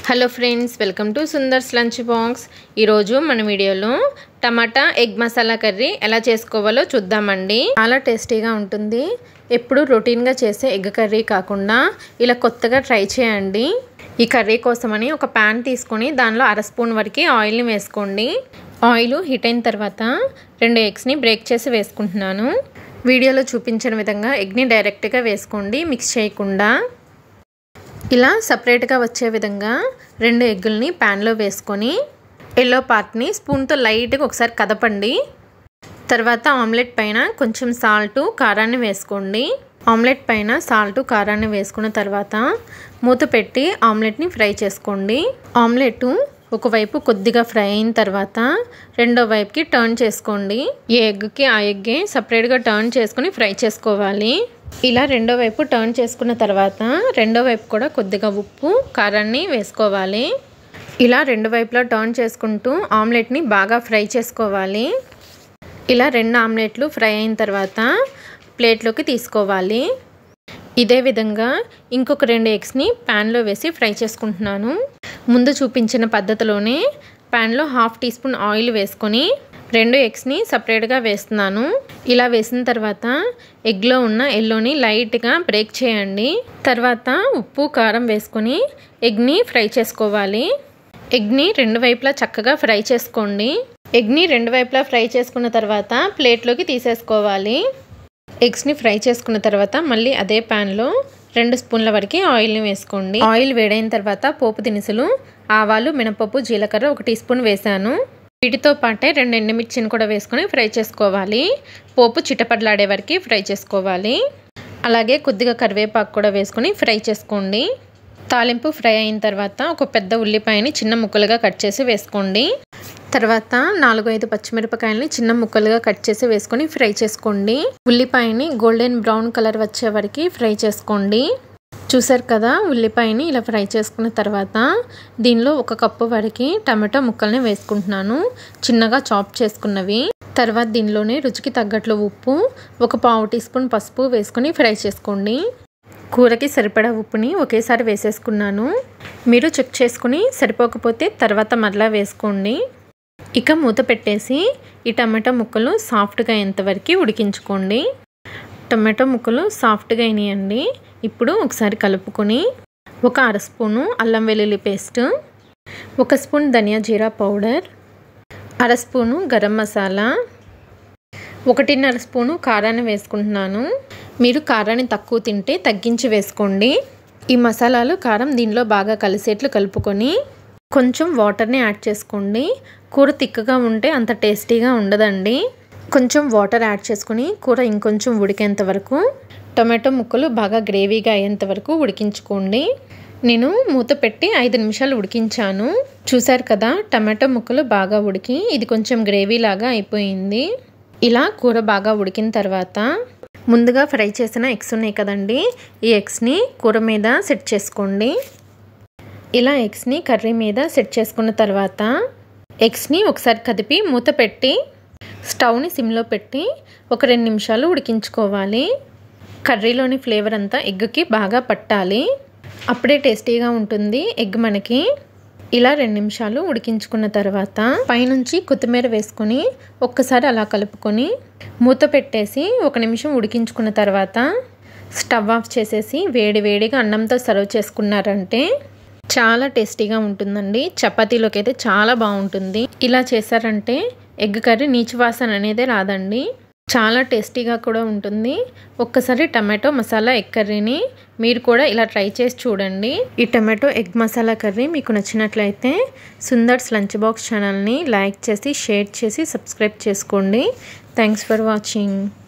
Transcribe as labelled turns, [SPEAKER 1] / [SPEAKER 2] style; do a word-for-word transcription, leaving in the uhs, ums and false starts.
[SPEAKER 1] Hello friends, welcome to Sundar's lunch box. ఈరోజు మన వీడియోలో టమాటా ఎగ్ మసాలా కర్రీ ఎలా చేసుకోవాలో చూద్దామండి. చాలా టేస్టీగా ఉంటుంది. ఎప్పుడు రొటీన్గా చేసే ఎగ్ కర్రీ కాకుండా ఇలా కొత్తగా ట్రై చేయండి. ఈ కర్రీ కోసమని ఒక ప్యాన్ తీసుకొని దానిలో అర స్పూన్ వరకు ఆయిల్ని వేసుకోండి. ఆయిల్ హీట్ అయిన తర్వాత రెండు ఎగ్స్ని బ్రేక్ చేసి వేసుకుంటున్నాను. వీడియోలో చూపించిన విధంగా ఎగ్ని డైరెక్ట్గా వేసుకోండి, మిక్స్ చేయకుండా. ఇలా సపరేట్గా వచ్చే విధంగా రెండు ఎగ్గుల్ని ప్యాన్లో వేసుకొని ఎల్లో పార్ట్ని స్పూన్తో లైట్గా ఒకసారి కదపండి. తర్వాత ఆమ్లెట్ పైన కొంచెం సాల్టు కారాన్ని వేసుకోండి. ఆమ్లెట్ పైన సాల్టు కారాన్ని వేసుకున్న తర్వాత మూత పెట్టి ఆమ్లెట్ని ఫ్రై చేసుకోండి. ఆమ్లెట్ ఒకవైపు కొద్దిగా ఫ్రై అయిన తర్వాత రెండో వైపుకి టర్న్ చేసుకోండి. ఈ ఎగ్కి ఆ ఎగ్గే సపరేట్గా టర్న్ చేసుకుని ఫ్రై చేసుకోవాలి. ఇలా రెండో వైపు టర్న్ చేసుకున్న తర్వాత రెండో వైపు కూడా కొద్దిగా ఉప్పు కారాన్ని వేసుకోవాలి. ఇలా రెండు వైపులా టర్న్ చేసుకుంటూ ఆమ్లెట్ని బాగా ఫ్రై చేసుకోవాలి. ఇలా రెండు ఆమ్లెట్లు ఫ్రై అయిన తర్వాత ప్లేట్లోకి తీసుకోవాలి. ఇదే విధంగా ఇంకొక రెండు ఎగ్స్ని ప్యాన్లో వేసి ఫ్రై చేసుకుంటున్నాను. ముందు చూపించిన పద్ధతిలోనే ప్యాన్లో హాఫ్ టీ స్పూన్ ఆయిల్ వేసుకొని రెండు ఎగ్స్ని సపరేట్గా వేస్తున్నాను. ఇలా వేసిన తర్వాత ఎగ్లో ఉన్న ఎల్లోని లైట్గా బ్రేక్ చేయండి. తర్వాత ఉప్పు కారం వేసుకొని ఎగ్ని ఫ్రై చేసుకోవాలి. ఎగ్ని రెండు వైపులా చక్కగా ఫ్రై చేసుకోండి. ఎగ్ని రెండు వైపులా ఫ్రై చేసుకున్న తర్వాత ప్లేట్లోకి తీసేసుకోవాలి. ఎగ్స్ని ఫ్రై చేసుకున్న తర్వాత మళ్ళీ అదే ప్యాన్లో రెండు స్పూన్ల వరకు ఆయిల్ని వేసుకోండి. ఆయిల్ వేడైన తర్వాత పోపు దినుసులు ఆవాలు, మినపప్పు, జీలకర్ర ఒక టీ స్పూన్ వేసాను. వీటితో పాటే రెండు ఎండుమిర్చిని కూడా వేసుకొని ఫ్రై చేసుకోవాలి. పోపు చిటపట్లాడే వరకు ఫ్రై చేసుకోవాలి. అలాగే కొద్దిగా కరివేపాకు కూడా వేసుకొని ఫ్రై చేసుకోండి. తాలింపు ఫ్రై అయిన తర్వాత ఒక పెద్ద ఉల్లిపాయని చిన్న ముక్కలుగా కట్ చేసి వేసుకోండి. తర్వాత నాలుగు ఐదు పచ్చిమిరపకాయలని చిన్న ముక్కలుగా కట్ చేసి వేసుకొని ఫ్రై చేసుకోండి. ఉల్లిపాయని గోల్డెన్ బ్రౌన్ కలర్ వచ్చే వరకు ఫ్రై చేసుకోండి. చూసారు కదా, ఉల్లిపాయని ఇలా ఫ్రై చేసుకున్న తర్వాత దీనిలో ఒక కప్పు వరకు టమాటో ముక్కల్ని వేసుకుంటున్నాను, చిన్నగా చాప్ చేసుకున్నవి. తర్వాత దీనిలోనే రుచికి తగ్గట్లు ఉప్పు, ఒక పావు టీ స్పూన్ పసుపు వేసుకొని ఫ్రై చేసుకోండి. కూరకి సరిపడా ఉప్పుని ఒకేసారి వేసేసుకున్నాను. మీరు చెక్ చేసుకుని సరిపోకపోతే తర్వాత మరలా వేసుకోండి. ఇక మూత పెట్టేసి ఈ టమాటో ముక్కలు సాఫ్ట్గా అయ్యేంతవరకు ఉడికించుకోండి. టమాటో ముక్కలు సాఫ్ట్గా అయినాయండి. ఇప్పుడు ఒకసారి కలుపుకొని ఒక అర స్పూను అల్లం వెల్లుల్లి పేస్ట్, ఒక స్పూన్ ధనియా జీరా పౌడర్, అర స్పూను గరం మసాలా, ఒకటిన్నర స్పూను కారాన్ని వేసుకుంటున్నాను. మీరు కారాన్ని తక్కువ తింటే తగ్గించి వేసుకోండి. ఈ మసాలాలు కారం దీనిలో బాగా కలిసేట్లు కలుపుకొని కొంచెం వాటర్ని యాడ్ చేసుకోండి. కూర తిక్కగా ఉంటే అంత టేస్టీగా ఉండదండి. కొంచెం వాటర్ యాడ్ చేసుకుని కూర ఇంకొంచెం ఉడికేంత వరకు టొమాటో ముక్కలు బాగా గ్రేవీగా అయ్యేంత వరకు ఉడికించుకోండి. నేను మూత పెట్టి ఐదు నిమిషాలు ఉడికించాను. చూసారు కదా, టమాటో ముక్కలు బాగా ఉడికి ఇది కొంచెం గ్రేవీ లాగా అయిపోయింది. ఇలా కూర బాగా ఉడికిన తర్వాత ముందుగా ఫ్రై చేసిన ఎగ్స్ ఉన్నాయి కదండి, ఈ ఎగ్స్ని కూర మీద సెట్ చేసుకోండి. ఇలా ఎగ్స్ని కర్రీ మీద సెట్ చేసుకున్న తర్వాత ఎగ్స్ని ఒకసారి కదిపి మూత పెట్టి స్టవ్ని సిమ్లో పెట్టి ఒక రెండు నిమిషాలు ఉడికించుకోవాలి. కర్రీలోని ఫ్లేవర్ అంతా ఎగ్కి బాగా పట్టాలి. అప్పుడే టేస్టీగా ఉంటుంది ఎగ్ మనకి. ఇలా రెండు నిమిషాలు ఉడికించుకున్న తర్వాత పైనుంచి కొత్తిమీర వేసుకొని ఒక్కసారి అలా కలుపుకొని మూత పెట్టేసి ఒక నిమిషం ఉడికించుకున్న తర్వాత స్టవ్ ఆఫ్ చేసేసి వేడి వేడిగా అన్నంతో సర్వ్ చేసుకున్నారంటే చాలా టేస్టీగా ఉంటుందండి. చపాతీలోకి అయితే చాలా బాగుంటుంది. ఇలా చేశారంటే ఎగ్ కర్రీ నీచు వాసన అనేది రాదండి. చాలా టేస్టీగా కూడా ఉంటుంది. ఒక్కసారి టమాటో మసాలా ఎగ్ కర్రీని మీరు కూడా ఇలా ట్రై చేసి చూడండి. ఈ టమాటో ఎగ్ మసాలా కర్రీ మీకు నచ్చినట్లయితే సుందర్స్ లంచ్ బాక్స్ ఛానల్ని లైక్ చేసి షేర్ చేసి సబ్స్క్రైబ్ చేసుకోండి. Thanks for watching.